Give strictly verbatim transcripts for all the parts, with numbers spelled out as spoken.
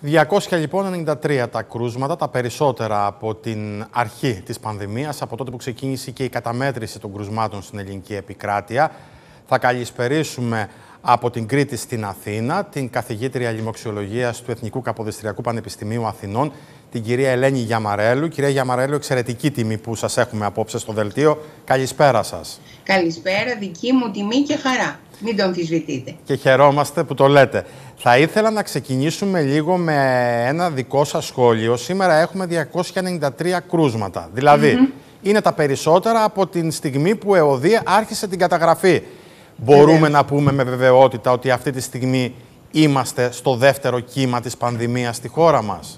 διακόσια λοιπόν ενενήντα τρία τα κρούσματα, τα περισσότερα από την αρχή της πανδημίας, από τότε που ξεκίνησε και η καταμέτρηση των κρουσμάτων στην ελληνική επικράτεια. Θα καλησπερίσουμε από την Κρήτη στην Αθήνα την καθηγήτρια λοιμοξιολογίας του Εθνικού Καποδιστριακού Πανεπιστημίου Αθηνών, την κυρία Ελένη Γιαμαρέλου. Κυρία Γιαμαρέλου, εξαιρετική τιμή που σας έχουμε απόψε στο δελτίο. Καλησπέρα σας. Καλησπέρα, δική μου τιμή και χαρά. Μην το αμφισβητείτε. Και χαιρόμαστε που το λέτε. Θα ήθελα να ξεκινήσουμε λίγο με ένα δικό σας σχόλιο. Σήμερα έχουμε διακόσια ενενήντα τρία κρούσματα. Δηλαδή, mm-hmm. είναι τα περισσότερα από την στιγμή που ΕΟΔΗ άρχισε την καταγραφή. Μπορούμε Βεβαίως. να πούμε με βεβαιότητα ότι αυτή τη στιγμή είμαστε στο δεύτερο κύμα της πανδημίας στη χώρα μας?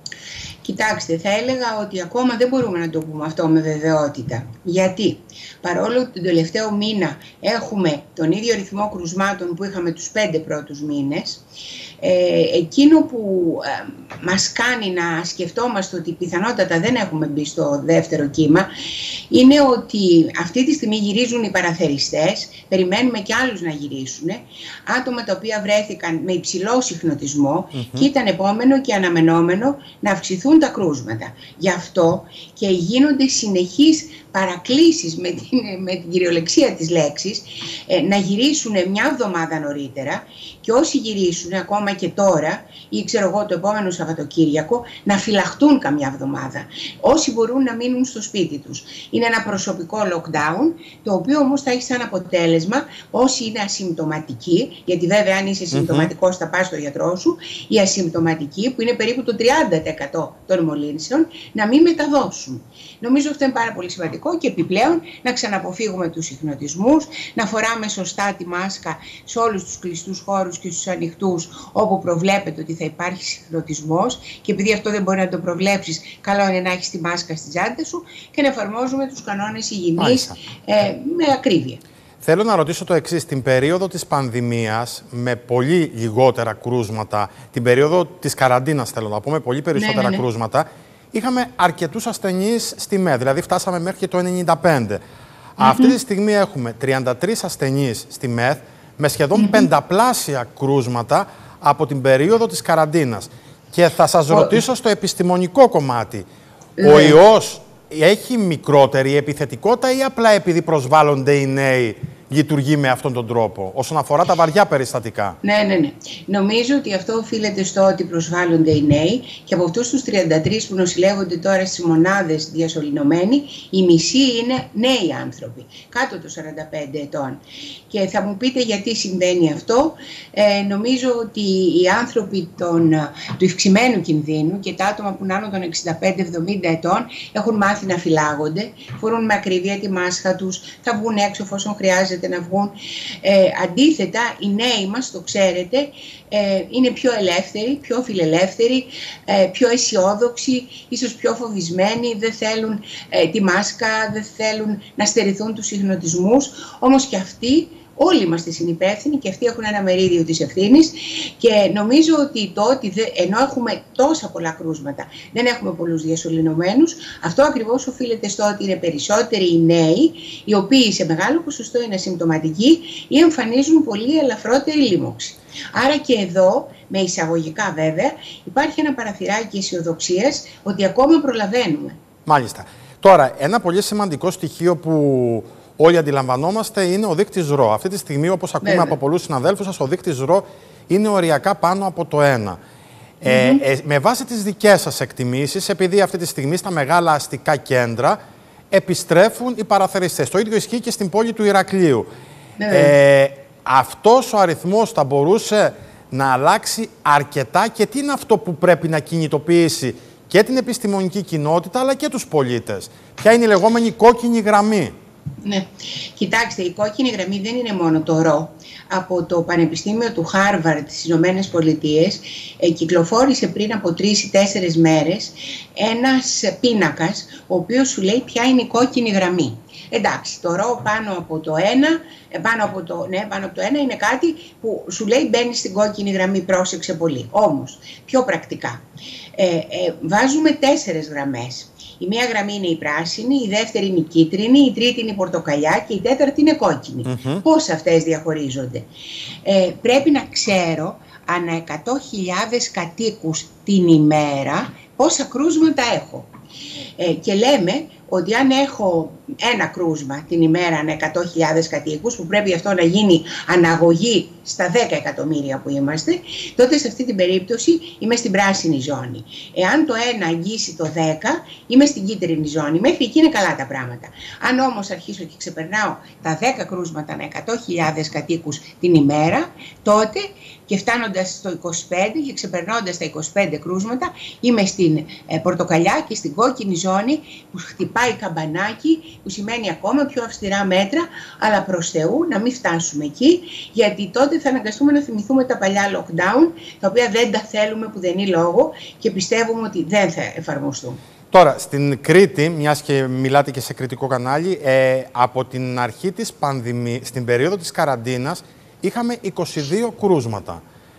Κοιτάξτε, θα έλεγα ότι ακόμα δεν μπορούμε να το πούμε αυτό με βεβαιότητα. Γιατί παρόλο ότι τον τελευταίο μήνα έχουμε τον ίδιο ρυθμό κρουσμάτων που είχαμε τους πέντε πρώτους μήνες, ε, εκείνο που ε, μας κάνει να σκεφτόμαστε ότι πιθανότατα δεν έχουμε μπει στο δεύτερο κύμα είναι ότι αυτή τη στιγμή γυρίζουν οι παραθεριστές, περιμένουμε και άλλους να γυρίσουν, άτομα τα οποία βρέθηκαν με υψηλό συχνοτισμό mm-hmm. και ήταν επόμενο και αναμενόμενο να αυξηθούν τα κρούσματα. Γι' αυτό και γίνονται συνεχείς παρακλήσεις με την, με την κυριολεξία της λέξης ε, να γυρίσουν μια εβδομάδα νωρίτερα και όσοι γυρίσουν ακόμα και τώρα ή ξέρω εγώ το επόμενο Σαββατοκύριακο να φυλαχτούν καμιά εβδομάδα. Όσοι μπορούν να μείνουν στο σπίτι τους. Είναι ένα προσωπικό lockdown, το οποίο όμως θα έχει σαν αποτέλεσμα όσοι είναι ασυμπτωματικοί, γιατί βέβαια αν είσαι συμπτωματικός θα πας στο γιατρό σου, οι ασυμπτωματικοί που είναι περίπου το τριάντα τοις εκατό των μολύνσεων να μην μεταδώσουν. Νομίζω αυτό είναι πάρα πολύ σημαντικό και επιπλέον να ξαναποφύγουμε τους συχνοτισμούς, να φοράμε σωστά τη μάσκα σε όλους τους κλειστούς χώρους και στους ανοιχτούς όπου προβλέπεται ότι θα υπάρχει συχνοτισμός και επειδή αυτό δεν μπορεί να το προβλέψεις, καλό είναι να έχεις τη μάσκα στη τσάντα σου και να εφαρμόζουμε τους κανόνες υγιεινής ε, με ακρίβεια. Θέλω να ρωτήσω το εξής. Την περίοδο της πανδημίας, με πολύ λιγότερα κρούσματα, την περίοδο της καραντίνας θέλω να πούμε, πολύ περισσότερα ναι, ναι, ναι. κρούσματα, είχαμε αρκετούς ασθενείς στη ΜΕΘ, δηλαδή φτάσαμε μέχρι και το ενενήντα πέντε. Mm-hmm. Αυτή τη στιγμή έχουμε τριάντα τρεις ασθενείς στη ΜΕΘ, με σχεδόν mm-hmm. πενταπλάσια κρούσματα από την περίοδο της καραντίνας. Και θα σας oh. ρωτήσω στο επιστημονικό κομμάτι, mm-hmm. ο ιός έχει μικρότερη επιθετικότητα ή απλά επειδή προσβάλλονται οι νέοι λειτουργεί με αυτόν τον τρόπο, όσον αφορά τα βαριά περιστατικά? Ναι, ναι, ναι. Νομίζω ότι αυτό οφείλεται στο ότι προσβάλλονται οι νέοι και από αυτούς τους τριάντα τρεις που νοσηλεύονται τώρα στις μονάδες διασωληνωμένοι, η μισή είναι νέοι άνθρωποι, κάτω των σαράντα πέντε ετών. Και θα μου πείτε γιατί συμβαίνει αυτό. Ε, νομίζω ότι οι άνθρωποι των, του ευξημένου κινδύνου και τα άτομα που είναι άνω των εξήντα πέντε εβδομήντα ετών έχουν μάθει να φυλάγονται, φορούν με ακρίβεια τη μάσκα τους, θα βγουν έξω εφόσον χρειάζεται να βγουν. Ε, αντίθετα, οι νέοι μας, το ξέρετε, ε, είναι πιο ελεύθεροι, πιο φιλελεύθεροι, ε, πιο αισιόδοξοι, ίσως πιο φοβισμένοι, δεν θέλουν ε, τη μάσκα, δεν θέλουν να στερηθούν τους συχνοτισμούς, όμως και αυτοί όλοι είμαστε συνυπεύθυνοι και αυτοί έχουν ένα μερίδιο της ευθύνης και νομίζω ότι το ότι δε, ενώ έχουμε τόσα πολλά κρούσματα δεν έχουμε πολλούς διασωληνωμένους, αυτό ακριβώς οφείλεται στο ότι είναι περισσότεροι οι νέοι οι οποίοι σε μεγάλο ποσοστό είναι ασυμπτωματικοί ή εμφανίζουν πολύ ελαφρότερη λίμωξη. Άρα και εδώ, με εισαγωγικά βέβαια, υπάρχει ένα παραθυράκι αισιοδοξίας ότι ακόμα προλαβαίνουμε. Μάλιστα. Τώρα, ένα πολύ σημαντικό στοιχείο που όλοι αντιλαμβανόμαστε είναι ο δείκτης ρο. Αυτή τη στιγμή, όπως ακούμε Βέβαια. από πολλούς συναδέλφους σας, ο δείκτης ρο είναι οριακά πάνω από το ένα. Mm-hmm. ε, ε, με βάση τις δικές σας εκτιμήσεις, επειδή αυτή τη στιγμή στα μεγάλα αστικά κέντρα επιστρέφουν οι παραθεριστές. Το ίδιο ισχύει και στην πόλη του Ηρακλείου. Ε, αυτός ο αριθμός θα μπορούσε να αλλάξει αρκετά και τι είναι αυτό που πρέπει να κινητοποιήσει και την επιστημονική κοινότητα αλλά και τους πολίτες? Ποια είναι η λεγόμενη κόκκινη γραμμή? Ναι, κοιτάξτε, η κόκκινη γραμμή δεν είναι μόνο το ρο. Από το Πανεπιστήμιο του Χάρβαρντ στις Ηνωμένες Πολιτείες ε, κυκλοφόρησε πριν από τρεις ή τέσσερις μέρες ένας πίνακας ο οποίος σου λέει ποια είναι η κόκκινη γραμμή. Εντάξει, το ρο πάνω από το ένα, πάνω από το, ναι, πάνω από το ένα είναι κάτι που σου λέει μπαίνει στην κόκκινη γραμμή, πρόσεξε πολύ. Όμως, πιο πρακτικά, ε, ε, βάζουμε τέσσερες γραμμές. Η μία γραμμή είναι η πράσινη, η δεύτερη είναι η κίτρινη, η τρίτη είναι η πορτοκαλιά και η τέταρτη είναι κόκκινη. Mm-hmm. Πώς αυτές διαχωρίζονται? Ε, πρέπει να ξέρω ανά εκατό χιλιάδες κατοίκους την ημέρα πόσα κρούσματα έχω. Ε, και λέμε ότι αν έχω ένα κρούσμα την ημέρα ανά εκατό χιλιάδες κατοίκους, που πρέπει αυτό να γίνει αναγωγή στα δέκα εκατομμύρια που είμαστε, τότε σε αυτή την περίπτωση είμαι στην πράσινη ζώνη. Εάν το ένα αγγίσει το δέκα, είμαι στην κίτρινη ζώνη. Μέχρι εκεί είναι καλά τα πράγματα. Αν όμως αρχίσω και ξεπερνάω τα δέκα κρούσματα ανά εκατό χιλιάδες κατοίκους την ημέρα, τότε και φτάνοντας στο είκοσι πέντε και ξεπερνώντας τα είκοσι πέντε κρούσματα, είμαι στην ε, πορτοκαλιά και στην κόκκινη ζώνη που χτυπάει καμπανάκι, που σημαίνει ακόμα πιο αυστηρά μέτρα, αλλά προς Θεού να μην φτάσουμε εκεί, γιατί τότε θα αναγκαστούμε να θυμηθούμε τα παλιά lockdown, τα οποία δεν τα θέλουμε που δεν είναι λόγο και πιστεύουμε ότι δεν θα εφαρμοστούν. Τώρα, στην Κρήτη, μιας και μιλάτε και σε κριτικό κανάλι, ε, από την αρχή της πανδημίας, στην περίοδο της καραντίνας, είχαμε είκοσι δύο κρούσματα.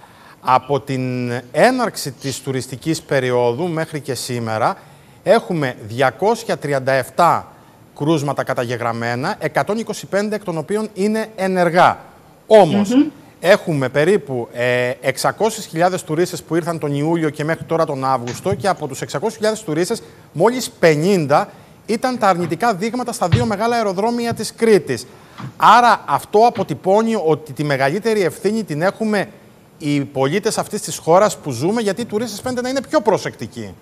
Από την έναρξη της τουριστικής περίοδου μέχρι και σήμερα έχουμε διακόσια τριάντα επτά κρούσματα καταγεγραμμένα, εκατόν είκοσι πέντε εκ των οποίων είναι ενεργά. Όμως, mm-hmm. έχουμε περίπου ε, εξακόσιες χιλιάδες τουρίστες που ήρθαν τον Ιούλιο και μέχρι τώρα τον Αύγουστο, και από τους εξακόσιες χιλιάδες τουρίστες μόλις πενήντα ήταν τα αρνητικά δείγματα στα δύο μεγάλα αεροδρόμια της Κρήτης. Άρα αυτό αποτυπώνει ότι τη μεγαλύτερη ευθύνη την έχουμε οι πολίτες αυτής της χώρας που ζούμε, γιατί οι τουρίστες φαίνεται να είναι πιο προσεκτικοί.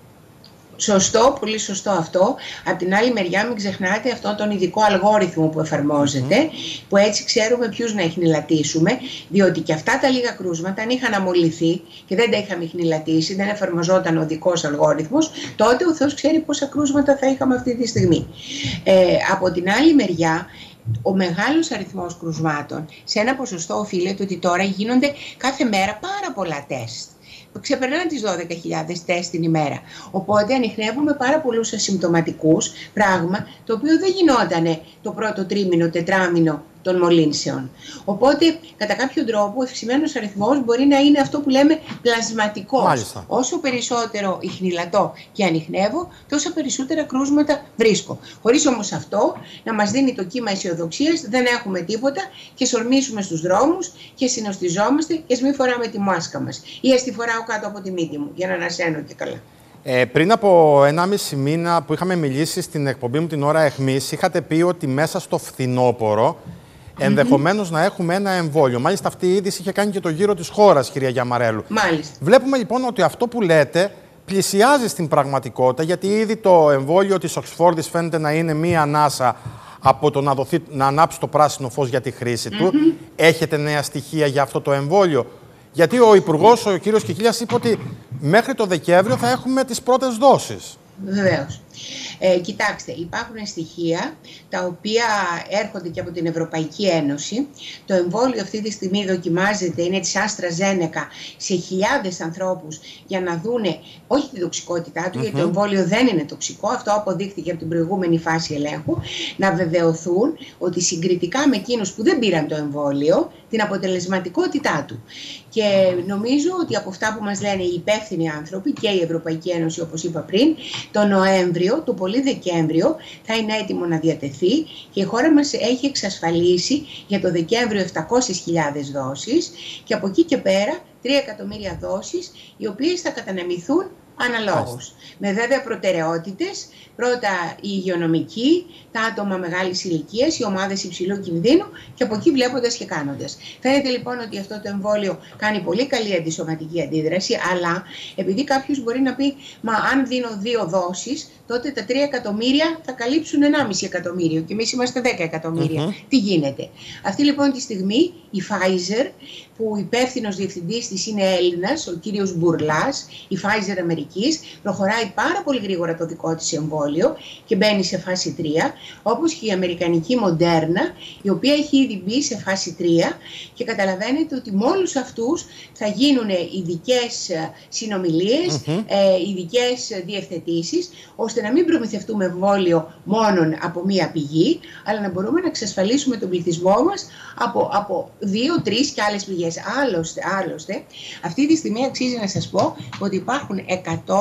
Σωστό, πολύ σωστό αυτό. Απ' την άλλη μεριά μην ξεχνάτε αυτόν τον ειδικό αλγόριθμο που εφαρμόζεται, mm. που έτσι ξέρουμε ποιους να ιχνηλατήσουμε, διότι και αυτά τα λίγα κρούσματα αν είχαν αμολυθεί και δεν τα είχαμε ιχνηλατήσει, δεν εφαρμοζόταν ο δικός αλγόριθμος, τότε ο Θεός ξέρει πόσα κρούσματα θα είχαμε αυτή τη στιγμή. Ε, από την άλλη μεριά, ο μεγάλος αριθμός κρουσμάτων σε ένα ποσοστό οφείλεται ότι τώρα γίνονται κάθε μέρα πάρα πολλά τεστ. Ξεπερνάνε τις δώδεκα χιλιάδες τεστ την ημέρα. Οπότε ανιχνεύουμε πάρα πολλούς ασυμπτωματικούς, πράγμα το οποίο δεν γινότανε το πρώτο τρίμηνο, τετράμηνο των μολύνσεων. Οπότε, κατά κάποιο τρόπο, ο ευξημένος αριθμός μπορεί να είναι αυτό που λέμε πλασματικός. Μάλιστα. Όσο περισσότερο ιχνηλατώ και ανιχνεύω, τόσο περισσότερα κρούσματα βρίσκω. Χωρίς όμως αυτό να μας δίνει το κύμα αισιοδοξίας, δεν έχουμε τίποτα και σορμίσουμε στους δρόμους και συνοστιζόμαστε και ας μην φοράμε τη μάσκα μας. Ή ας τη φοράω κάτω από τη μύτη μου, για να ανασένω και καλά. Ε, πριν από ενάμιση μήνα που είχαμε μιλήσει στην εκπομπή μου την ώρα εχμής, είχατε πει ότι μέσα στο φθινόπωρο ενδεχομένως mm-hmm. να έχουμε ένα εμβόλιο. Μάλιστα, αυτή η είδηση είχε κάνει και το γύρο της χώρας, κυρία Γιαμαρέλου. Μάλιστα. Βλέπουμε λοιπόν ότι αυτό που λέτε πλησιάζει στην πραγματικότητα, γιατί ήδη το εμβόλιο της Οξφόρδης φαίνεται να είναι μία ανάσα από το να, δοθεί, να ανάψει το πράσινο φως για τη χρήση του. Mm-hmm. Έχετε νέα στοιχεία για αυτό το εμβόλιο? Γιατί ο Υπουργός, ο κύριος Κιχίλιας, είπε ότι μέχρι το Δεκέμβριο θα έχουμε τις πρώτες δόσεις. Βεβαίως. Ε, κοιτάξτε, υπάρχουν στοιχεία τα οποία έρχονται και από την Ευρωπαϊκή Ένωση. Το εμβόλιο αυτή τη στιγμή δοκιμάζεται, είναι της AstraZeneca, σε χιλιάδες ανθρώπους για να δούνε όχι τη τοξικότητά του, mm-hmm. γιατί το εμβόλιο δεν είναι τοξικό, αυτό αποδείχθηκε από την προηγούμενη φάση ελέγχου, να βεβαιωθούν ότι συγκριτικά με εκείνους που δεν πήραν το εμβόλιο, την αποτελεσματικότητά του. Και νομίζω ότι από αυτά που μας λένε οι υπεύθυνοι άνθρωποι και η Ευρωπαϊκή Ένωση, όπως είπα πριν, το Νοέμβριο, το πολύ Δεκέμβριο, θα είναι έτοιμο να διατεθεί και η χώρα μας έχει εξασφαλίσει για το Δεκέμβριο επτακόσιες χιλιάδες δόσεις και από εκεί και πέρα τρία εκατομμύρια δόσεις, οι οποίες θα κατανεμηθούν αναλόγως. Με βέβαια προτεραιότητες, πρώτα οι υγειονομικοί, τα άτομα μεγάλης ηλικίας, οι ομάδες υψηλού κινδύνου και από εκεί βλέποντας και κάνοντας. Φαίνεται λοιπόν ότι αυτό το εμβόλιο κάνει πολύ καλή αντισωματική αντίδραση, αλλά επειδή κάποιος μπορεί να πει, μα αν δίνω δύο δόσεις, τότε τα τρία εκατομμύρια θα καλύψουν ενάμιση εκατομμύριο και εμείς είμαστε δέκα εκατομμύρια. Mm-hmm. Τι γίνεται? Αυτή λοιπόν τη στιγμή η Pfizer, που υπεύθυνος διευθυντής της είναι Έλληνας, ο κύριος Μπουρλάς, η Pfizer Αμερικής, προχωράει πάρα πολύ γρήγορα το δικό της εμβόλιο και μπαίνει σε φάση τρία, όπως και η αμερικανική Moderna, η οποία έχει ήδη μπει σε φάση τρία και καταλαβαίνετε ότι με όλους αυτούς θα γίνουν ειδικές συνομιλίες, mm-hmm. ε, ειδικές διευθετήσεις, ώστε να μην προμηθευτούμε εμβόλιο μόνον από μία πηγή, αλλά να μπορούμε να εξασφαλίσουμε τον πληθυσμό μας από, από δύο, τρεις και άλλες πηγές. Άλλωστε, άλλωστε, αυτή τη στιγμή αξίζει να σας πω ότι υπάρχουν εκατόν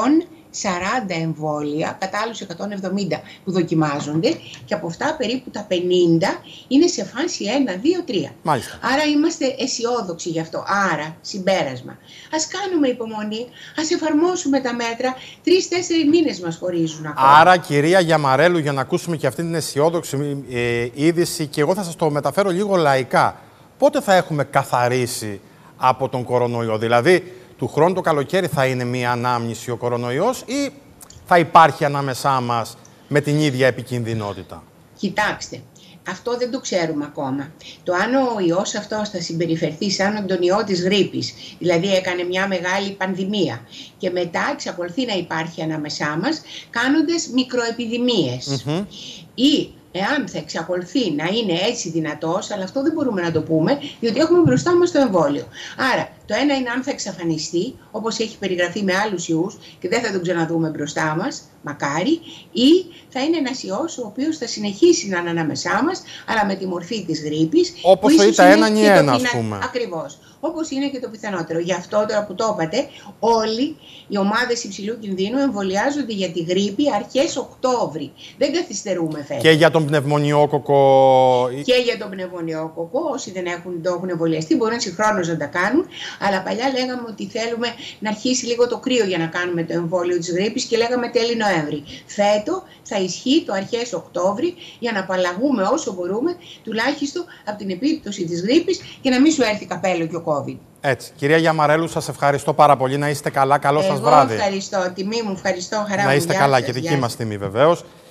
σαράντα εμβόλια, κατά άλλους εκατόν εβδομήντα που δοκιμάζονται, και από αυτά περίπου τα πενήντα είναι σε φάση ένα, δύο, τρία. Μάλιστα. Άρα είμαστε αισιόδοξοι γι' αυτό. Άρα, συμπέρασμα, ας κάνουμε υπομονή, ας εφαρμόσουμε τα μέτρα. Τρεις, τέσσερις μήνες μας χωρίζουν ακόμα. Άρα, κυρία Γιαμαρέλου, για να ακούσουμε και αυτή την αισιόδοξη ε, είδηση, και εγώ θα σας το μεταφέρω λίγο λαϊκά, πότε θα έχουμε καθαρίσει από τον κορονοϊό? Δηλαδή, του χρόνου το καλοκαίρι θα είναι μία ανάμνηση ο κορονοϊός ή θα υπάρχει ανάμεσά μας με την ίδια επικινδυνότητα? Κοιτάξτε, αυτό δεν το ξέρουμε ακόμα. Το αν ο ιός αυτός θα συμπεριφερθεί σαν τον ιό της γρίπης, δηλαδή έκανε μια μεγάλη πανδημία και μετά εξακολουθεί να υπάρχει ανάμεσά μας κάνοντας μικροεπιδημίες, mm-hmm. ή εάν θα εξακολουθεί να είναι έτσι δυνατός, αλλά αυτό δεν μπορούμε να το πούμε, διότι έχουμε μπροστά μας το εμβόλιο. Άρα, το ένα είναι αν θα εξαφανιστεί, όπως έχει περιγραφεί με άλλους ιούς και δεν θα τον ξαναδούμε μπροστά μας, μακάρι, ή θα είναι ένας ιός ο οποίος θα συνεχίσει να είναι ανάμεσά μας, αλλά με τη μορφή της γρίπης. Όπως το ΙΤΑ ένα ή ένα, ας πούμε. Ακριβώς. Όπως είναι και το πιθανότερο. Γι' αυτό τώρα που το είπατε, όλοι οι ομάδες υψηλού κινδύνου εμβολιάζονται για τη γρίπη αρχές Οκτώβρη. Δεν καθυστερούμε φέτος. Και για τον πνευμονιόκοκο. Και για τον πνευμονιόκοκο, όσοι δεν έχουν, το έχουν εμβολιαστεί, μπορούν συγχρόνως να τα κάνουν. Αλλά παλιά λέγαμε ότι θέλουμε να αρχίσει λίγο το κρύο για να κάνουμε το εμβόλιο της γρίπης και λέγαμε τέλη Νοέμβρη. Φέτο θα ισχύει το αρχές Οκτώβρη για να απαλλαγούμε όσο μπορούμε, τουλάχιστον από την επίπτωση της γρίπης και να μην σου έρθει καπέλο και ο COVID. Έτσι. Κυρία Γιαμαρέλου, σας ευχαριστώ πάρα πολύ. Να είστε καλά. Καλό σας βράδυ. Εγώ ευχαριστώ. Τιμή μου, ευχαριστώ. Χαρά μου. Να είστε καλά και δική μας τιμή βεβαίως.